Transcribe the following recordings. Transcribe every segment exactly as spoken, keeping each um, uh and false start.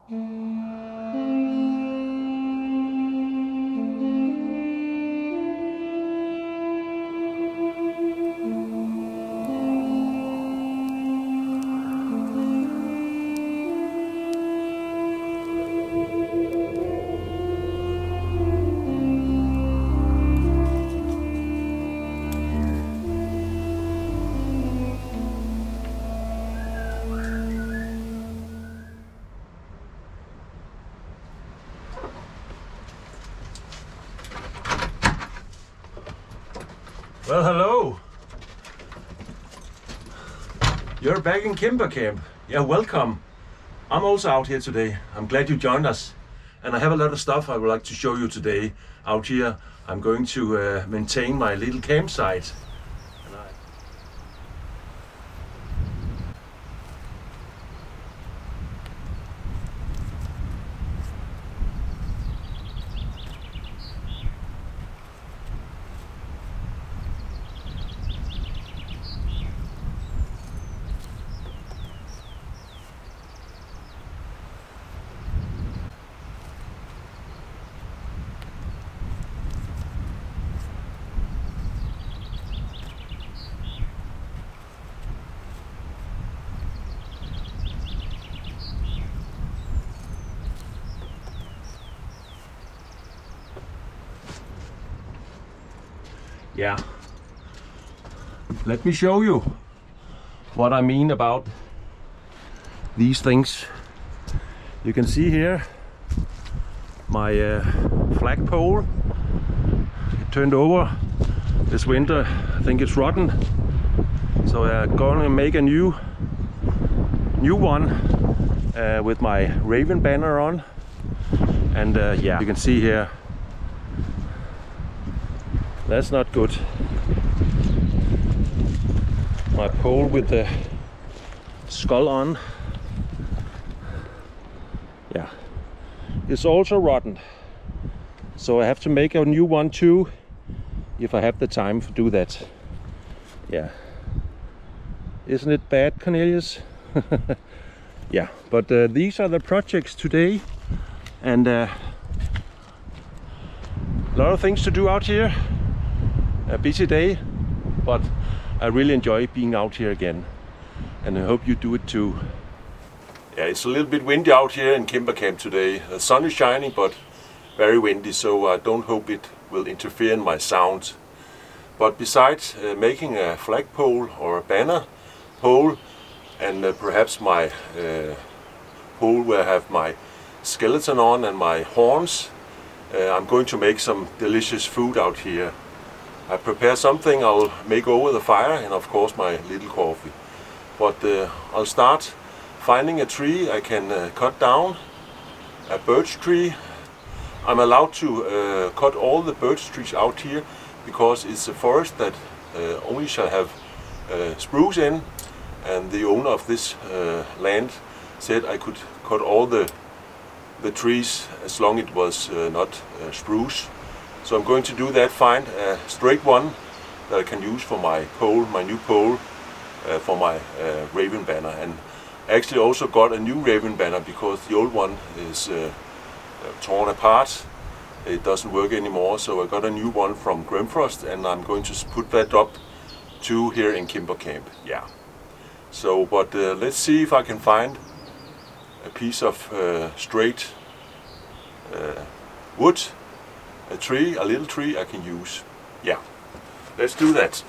Well, hello. You're back in Cimbrer Camp. Yeah, welcome. I'm also out here today. I'm glad you joined us. And I have a lot of stuff I would like to show you today out here. I'm going to uh, maintain my little campsite. And I Yeah, let me show you what I mean about these things. You can see here my uh, flagpole. It turned over this winter. I think it's rotten, so I'm gonna make a new new one uh, with my raven banner on. And uh, yeah, you can see here, that's not good. My pole with the skull on, yeah, it's also rotten. So I have to make a new one too, if I have the time to do that. Yeah, isn't it bad, Cornelius? Yeah, but uh, these are the projects today, and uh, a lot of things to do out here. A busy day, but I really enjoy being out here again, and I hope you do it too. Yeah, it's a little bit windy out here in Cimbrer Camp today. The sun is shining, but very windy, so I don't hope it will interfere in my sound. But besides uh, making a flagpole or a banner pole, and uh, perhaps my uh, pole where I have my skeleton on and my horns, uh, I'm going to make some delicious food out here. I prepare something I'll make over the fire, and of course my little coffee. But uh, I'll start finding a tree I can uh, cut down, a birch tree. I'm allowed to uh, cut all the birch trees out here because it's a forest that uh, only shall have uh, spruce in, and the owner of this uh, land said I could cut all the, the trees as long as it was uh, not uh, spruce. So I'm going to do that, find a straight one that I can use for my pole, my new pole, uh, for my uh, raven banner. And I actually also got a new raven banner because the old one is uh, torn apart. It doesn't work anymore, so I got a new one from Grimfrost, and I'm going to put that up too here in Cimbrer Camp. Yeah. So, but uh, let's see if I can find a piece of uh, straight uh, wood. A tree, a little tree I can use. Yeah, let's do that.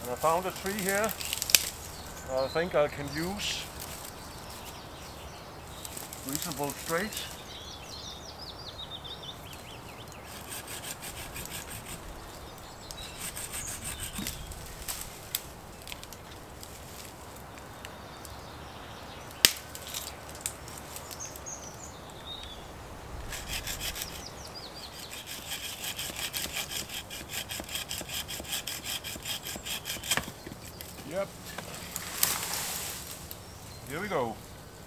And I found a tree here I think I can use reasonable straight. Yep. Here we go.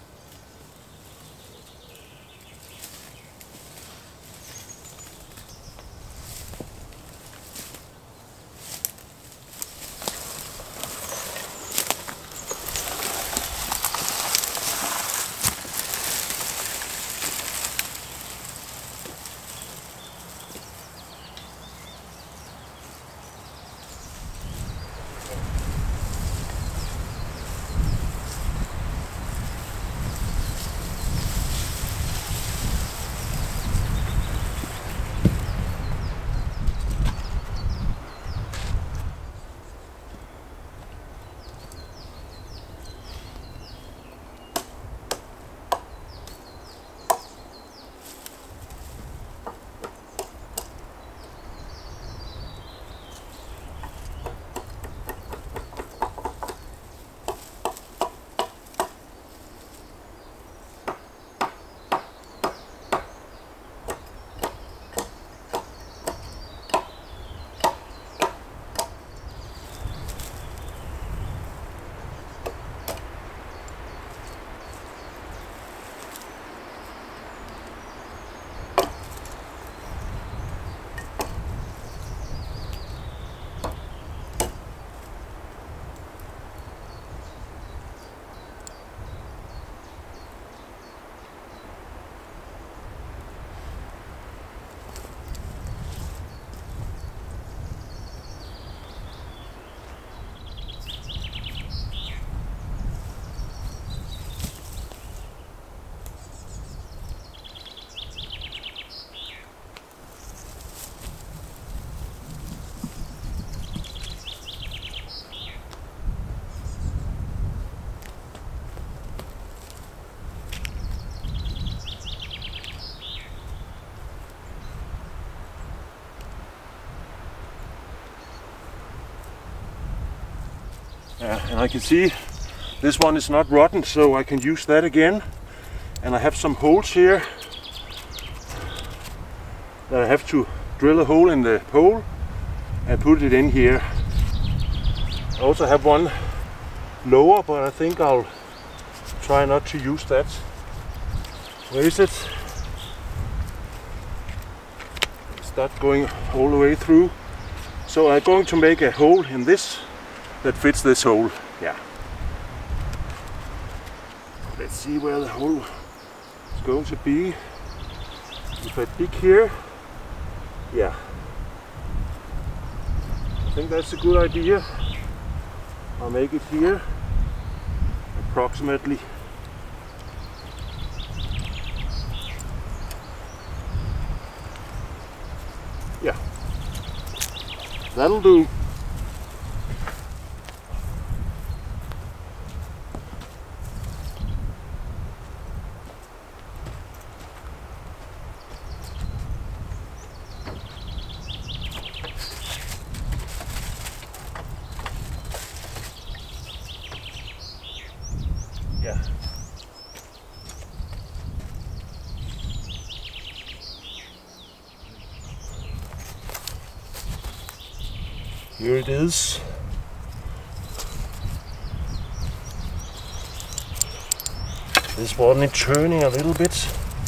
Yeah, and I can see this one is not rotten, so I can use that again. And I have some holes here that I have to drill a hole in the pole and put it in here. I also have one lower, but I think I'll try not to use that. Where is it? Start going all the way through. So I'm going to make a hole in this that fits this hole. Yeah. Let's see where the hole is going to be. If I dig here, yeah. I think that's a good idea. I'll make it here, approximately. Yeah, that'll do. Yeah. Here it is. This one is turning a little bit.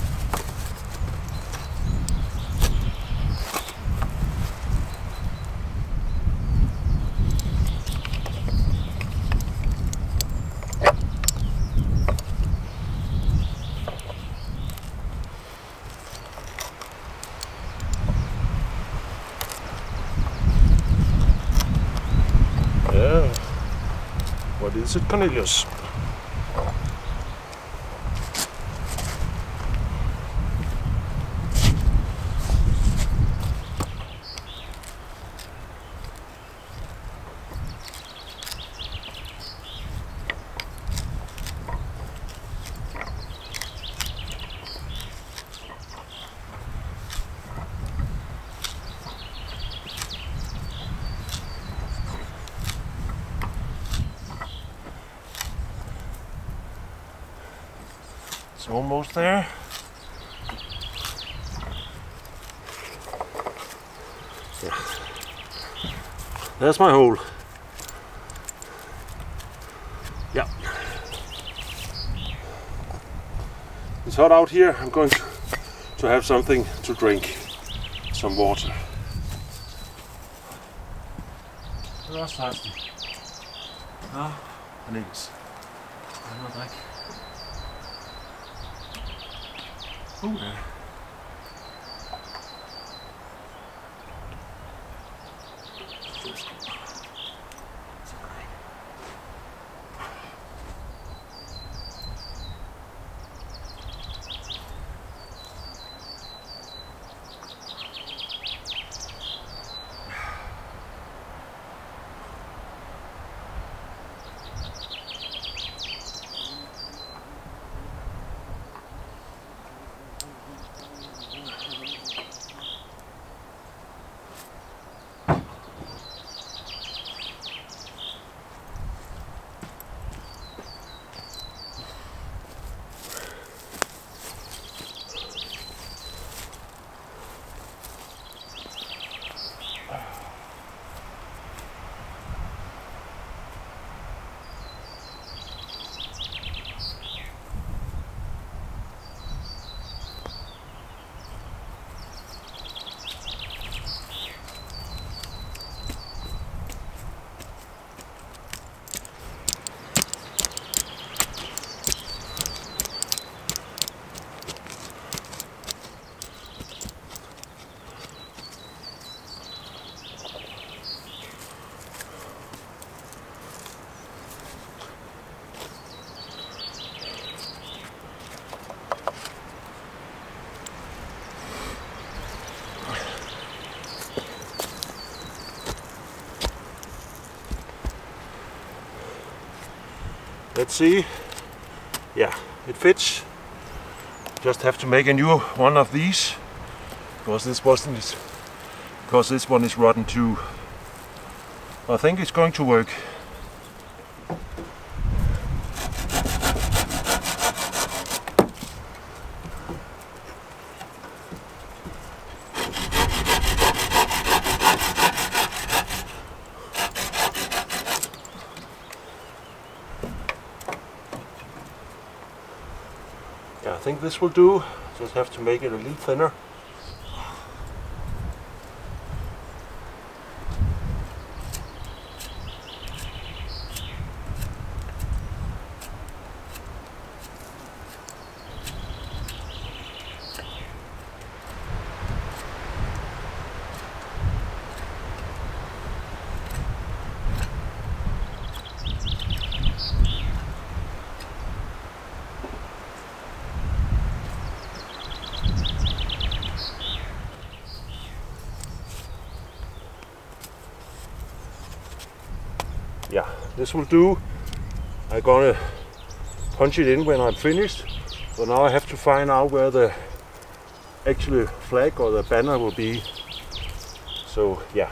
What is it, Cornelius? It's almost there. Yeah. There's my hole. Yeah. It's hot out here. I'm going to, to have something to drink. Some water. Det er også thirsty. Ja, niks. Jeg har drikke. Uh, ja. Let's see. Yeah, it fits. Just have to make a new one of these because this wasn't because this one is rotten too. I think it's going to work. Yeah, I think this will do. Just have to make it a little thinner. Yeah, this will do. I'm gonna punch it in when I'm finished. So now I have to find out where the actual flag or the banner will be. So yeah.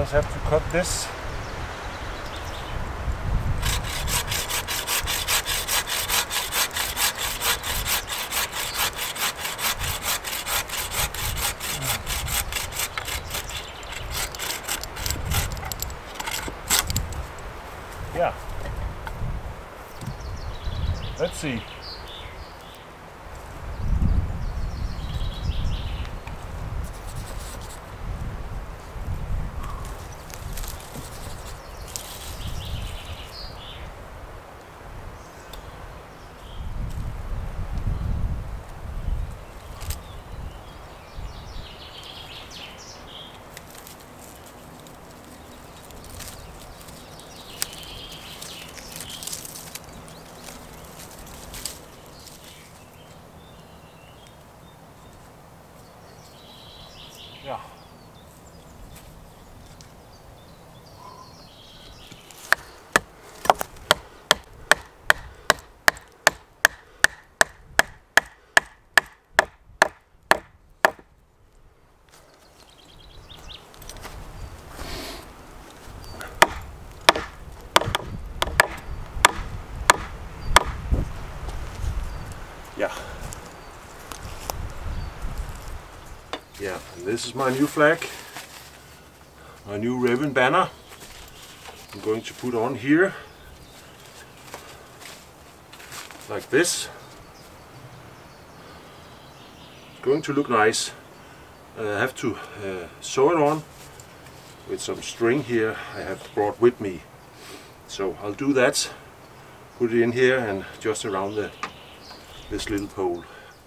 just have to cut this. Yeah. Let's see. Yeah. Yeah. Yeah, and this is my new flag, my new ribbon banner. I'm going to put on here, like this. It's going to look nice. Uh, I have to uh, sew it on with some string here I have brought with me. So I'll do that, put it in here and just around the, this little pole.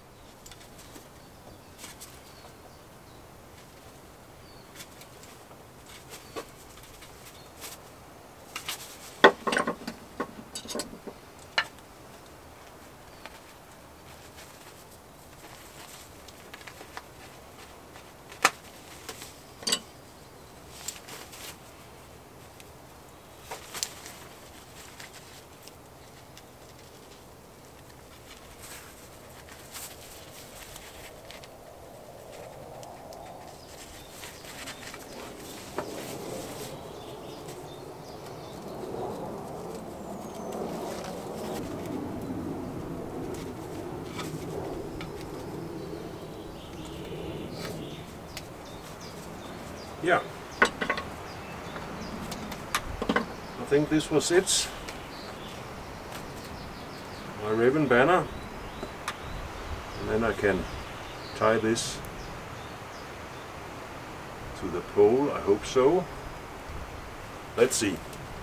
Yeah, I think this was it. My ribbon banner, and then I can tie this to the pole. I hope so. Let's see.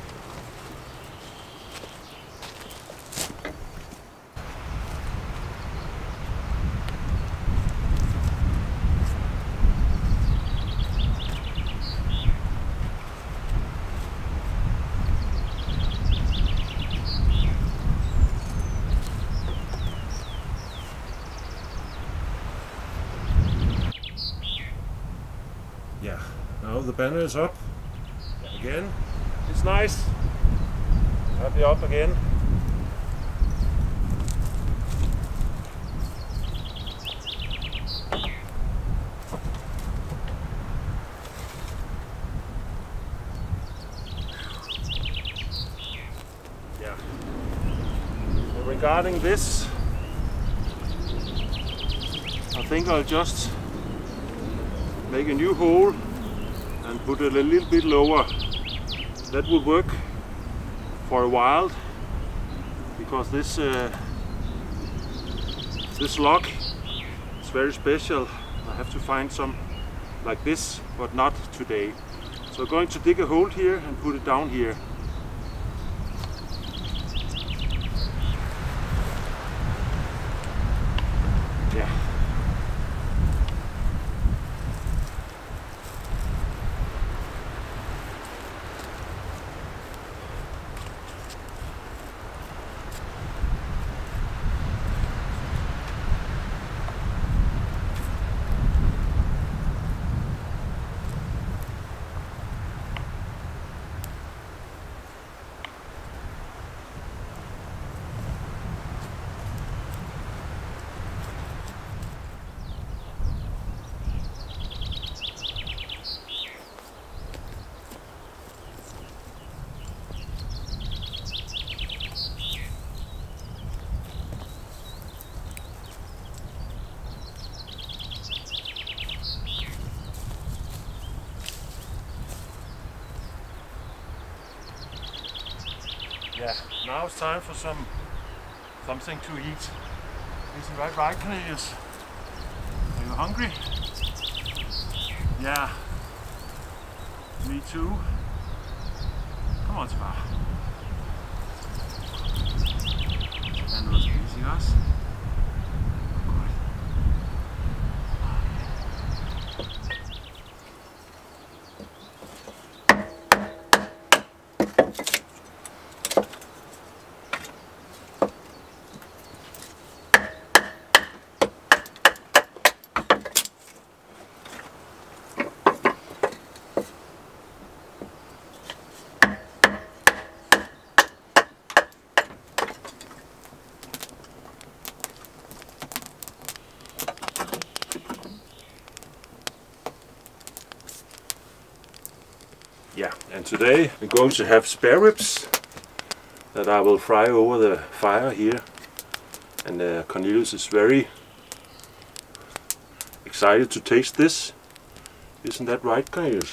Yeah, now the banner is up again. It's nice. Happy up again. Yeah. And regarding this, I think I'll just make a new hole and put it a little bit lower. That would work for a while, because this uh, this lock is very special. I have to find some like this, but not today. So I'm going to dig a hole here and put it down here. Yeah. Yeah, now it's time for some something to eat. Is it right, right, Cornelius? Are you hungry? Yeah. Me too. Kom on tilbage. Så kan noget at spise, ikke også? Godt. Yeah, and today we're going to have spare ribs that I will fry over the fire here. And uh, Cornelius is very excited to taste this. Isn't that right, Cornelius?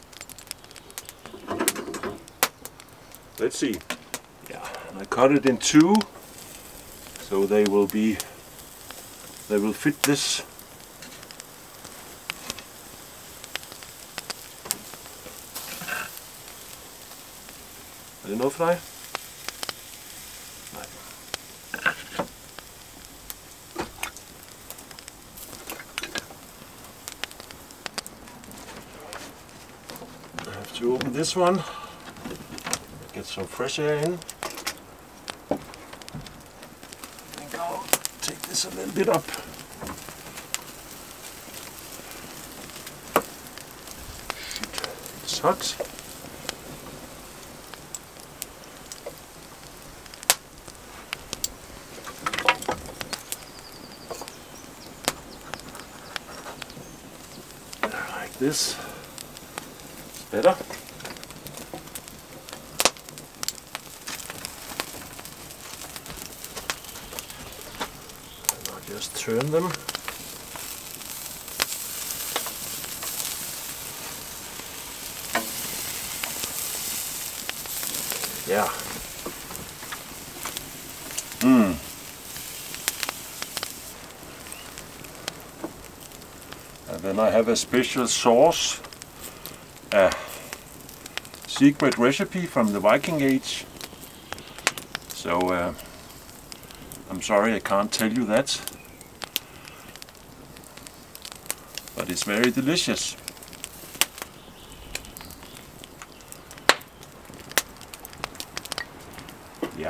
Let's see. Yeah, and I cut it in two, so they will be, they will fit this. Er det noget for dig? Nej. I have to open this one. Get some fresh air in. I think I'll take this a little bit up. Shit, it's hot. This is better. And I'll just turn them. Yeah. Mmm. And then I have a special sauce, a secret recipe from the Viking age. So uh, I'm sorry I can't tell you that, but it's very delicious. Yeah.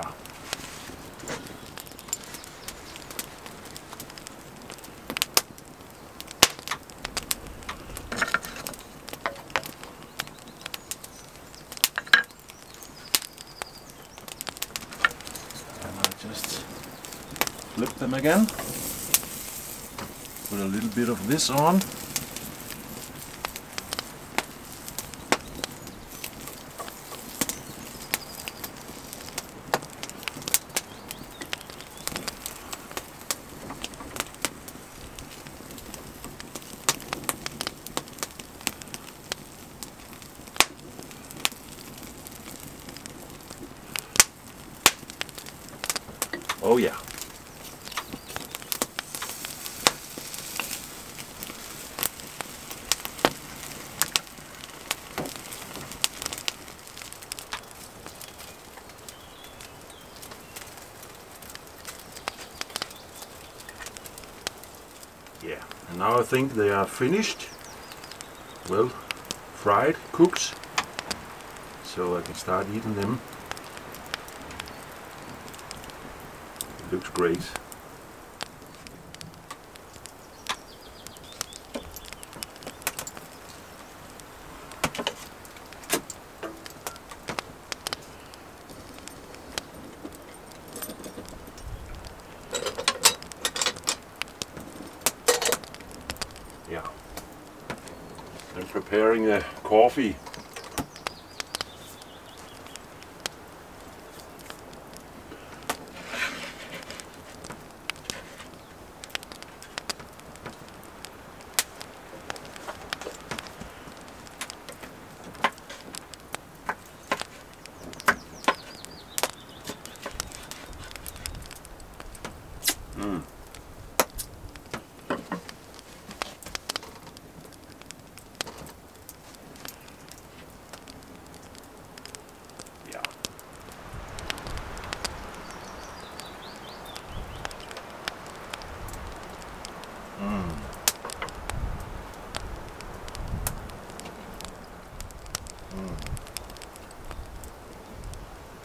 Just flip them again, put a little bit of this on. Oh yeah. Yeah, and now I think they are finished, well fried, cooked, so I can start eating them. It looks great. Yeah. I'm preparing a coffee.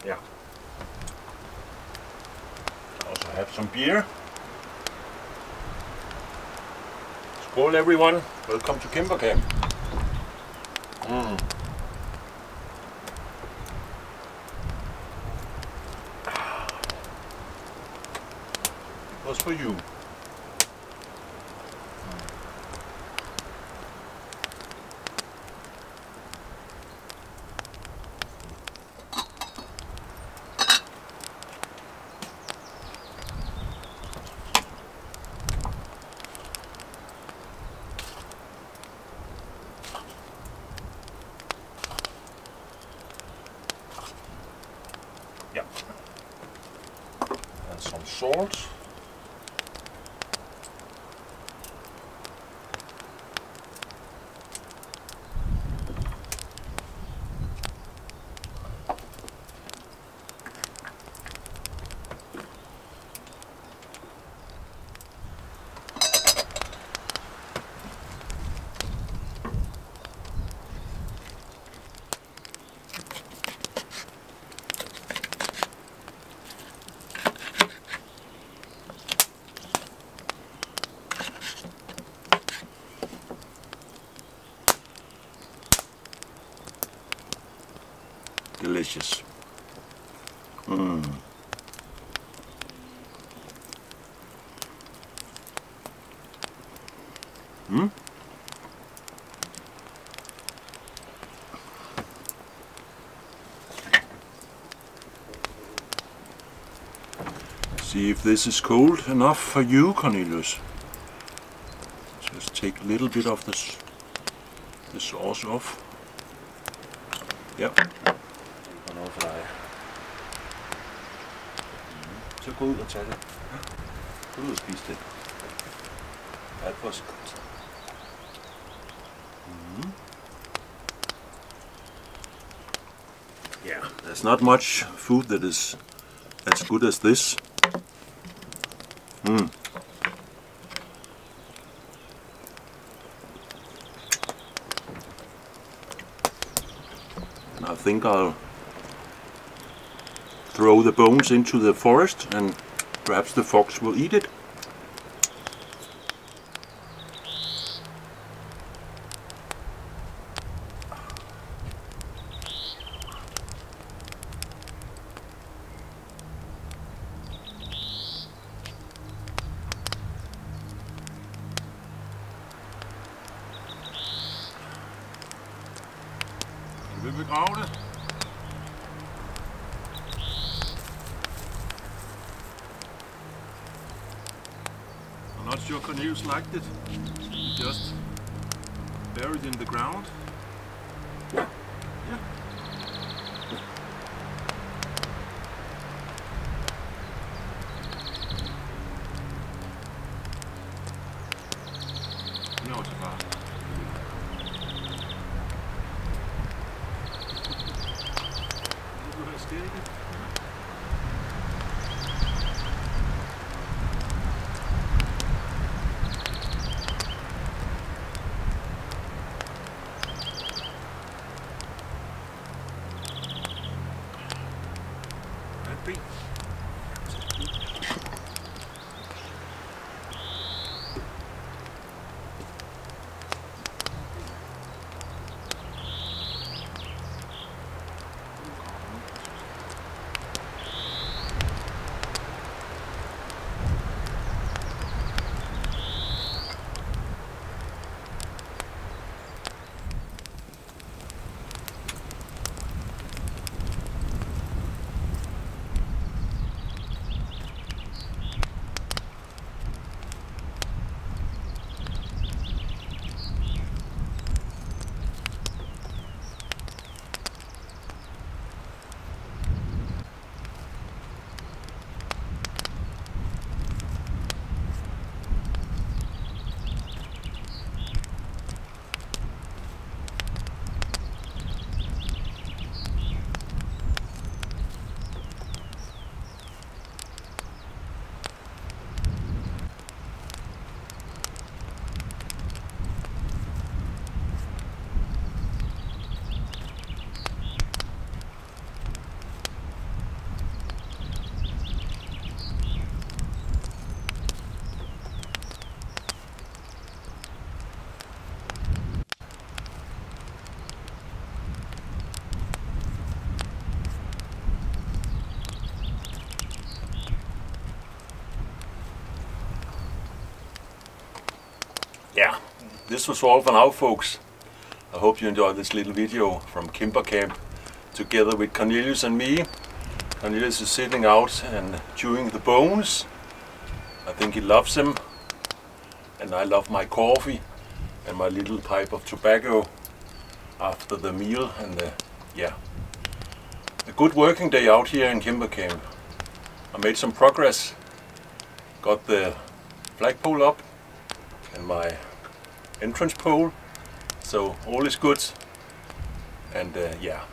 Yeah. I also have some beer. Skål everyone, welcome to Cimbrer Camp. Mm. It was for you. Yeah. And some salt. Delicious. Mm. Hmm? See if this is cold enough for you, Cornelius. Just take a little bit of this, the sauce off. Yep. For dig. Så gå ud og tage det. Gå ud og spise det. Ja, det var så godt. Mm. Yeah, there's not much food that is as good as this. Mm. And I think I'll throw the bones into the forest and perhaps the fox will eat it. Vil vi grave det? I'm not sure Cornelius liked it. He just buried in the ground. Yeah. No, it's about. this was all for now, folks. I hope you enjoyed this little video from Cimbrer Camp together with Cornelius and me. Cornelius is sitting out and chewing the bones. I think he loves them. And I love my coffee and my little pipe of tobacco after the meal. And the, yeah, a good working day out here in Cimbrer Camp. I made some progress. Got the flagpole up and my entrance pole. So all is good. And uh, yeah.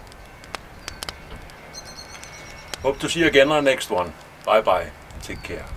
Hope to see you again on the next one. Bye bye and take care.